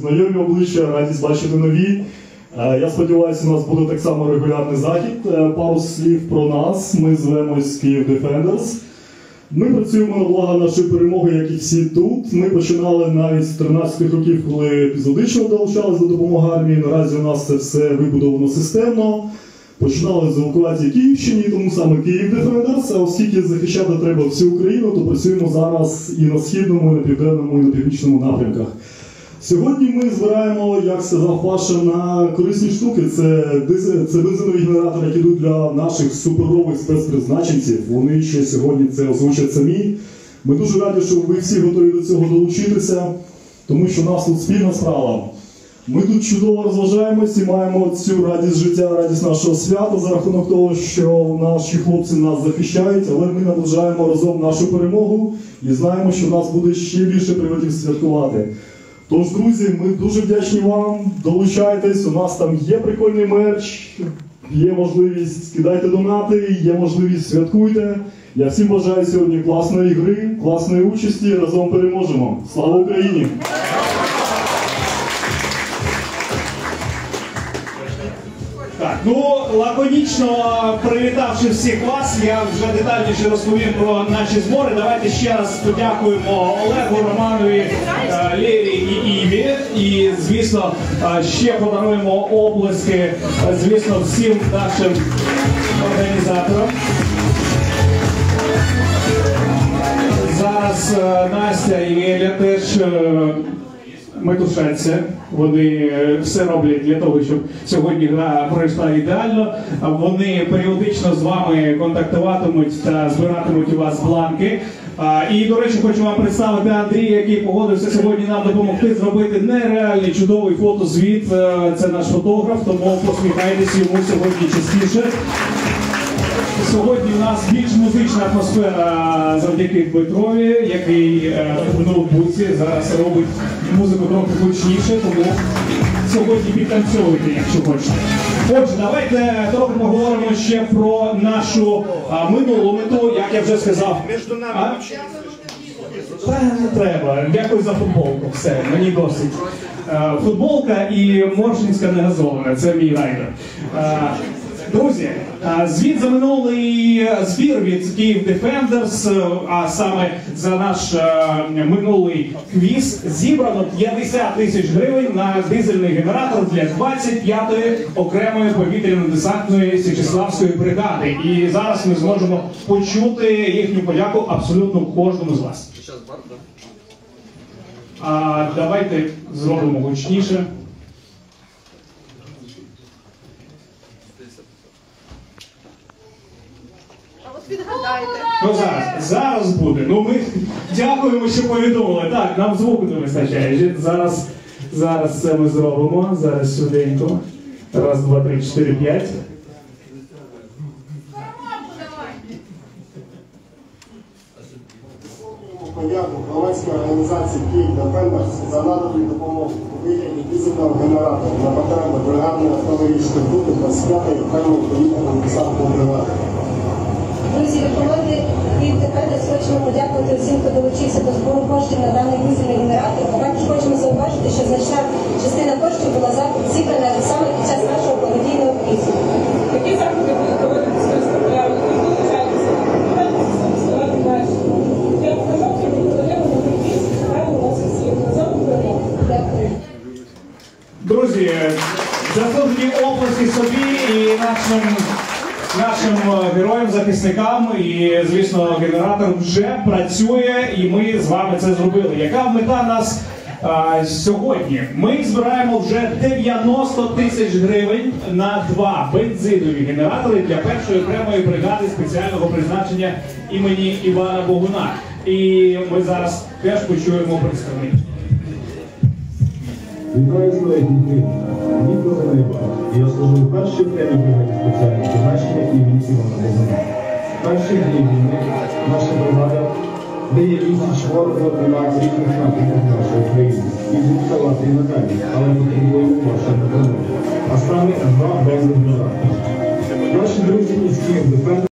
знайомі обличчя, радість бачити нові. Я сподіваюся, у нас буде так само регулярний захід. Пару слів про нас. Ми звемось Київ Defenders. Ми працюємо на благо нашої перемоги, як і всі тут. Ми починали навіть з 13-х років, коли епізодично долучалися до допомоги армії. Наразі у нас це все вибудовано системно. Починали з евакуації Київщини, тому саме Київ Defenders. А оскільки захищати треба всю Україну, то працюємо зараз і на східному, і на південному, і на північному напрямках. Сьогодні ми збираємо, як сказав Паша, на корисні штуки. Це бензинові генератори, які йдуть для наших суперових спецпризначенців. Вони ще сьогодні це озвучать самі. Ми дуже раді, що ви всі готові до цього долучитися, тому що у нас тут спільна справа. Ми тут чудово розважаємось і маємо цю радість життя, радість нашого свята за рахунок того, що наші хлопці нас захищають, але ми наближаємо разом нашу перемогу і знаємо, що в нас буде ще більше приводів святкувати. Тож, друзі, ми дуже вдячні вам, долучайтесь, у нас там є прикольний мерч, є можливість, кидайте донати, є можливість, святкуйте. Я всім бажаю сьогодні класної гри, класної участі, разом переможемо. Слава Україні! Так, ну, лаконічно привітавши всіх вас, я вже детальніше розповім про наші збори. Давайте ще раз подякуємо Олегу, Романові, Лєрі і Іві. І, звісно, ще подаруємо оплески, звісно, всім нашим організаторам. Зараз Настя і Еля теж метушаться. Вони все роблять для того, щоб сьогодні гра пройшла ідеально. Вони періодично з вами контактуватимуть та збиратимуть у вас бланки. І, до речі, хочу вам представити Андрія, який погодився сьогодні нам допомогти зробити нереальний чудовий фотозвіт. Це наш фотограф, тому посміхайтесь йому сьогодні частіше. Сьогодні у нас більш музична атмосфера завдяки Дмитрові, який в ноутбуці зараз робить музику трохи гучніше, тому сьогодні підтанцьовуйте, якщо хочете. Отже, давайте трохи поговоримо ще про нашу минулу мету, як я вже сказав. Не треба. Дякую за футболку. Все, мені досить. Футболка і Моршинська негазована. Це мій райдер. Друзі, звіт за минулий збір від Київ Defenders, а саме за наш минулий квіз, зібрано 50 тисяч гривень на дизельний генератор для 25-ї окремої повітряно-десантної Січеславської бригади. І зараз ми зможемо почути їхню подяку абсолютно кожному з вас. Давайте зробимо гучніше. Ну зараз буде. Ну ми дякуємо, що повідомили. Так, нам звуку не вистачає. Зараз це ми зробимо. Зараз швиденько. Раз, два, три, 4, 5. Подяку громадській організації Київ Defenders за надану допомогу у вигляді дизельного генератора на потреби бригадної автомобільної групи 25-ї окремої повітряної десантної бригади. Друзі, від команди Київ Defenders хочемо подякувати всім, хто долучився до збору коштів на даний дизельний генератор. Також хочемо зауважити, що значна частина коштів була зібрана саме під час нашого благодійного квізу. Такі заходи будуть проводитися регулярно і долучайтеся. Ставати далі. Я покажу, що ми подаємо на квіз, гарно вас всіх. Разом перемогу. Дякую. Друзі, заслужені оплески собі і нашим героям, захисникам, і, звісно, генератор вже працює, і ми з вами це зробили. Яка мета нас сьогодні? Ми збираємо вже 90 тисяч гривень на 2 бензинові генератори для першої окремої бригади спеціального призначення імені Івана Богуна. І ми зараз теж почуємо представників. Вітаю з легітні. Ніколи не бачив. Я служив першій окремій бригаді спеціального призначення імені Івана Богуна. Перші дні війни наша бригада дає відсіч ворогу на різних напрямках нашої країни. І відставати і надалі, але потребуємо вашої допомоги. А саме 2 бензин генератори. Наші друзі із Київ Defenders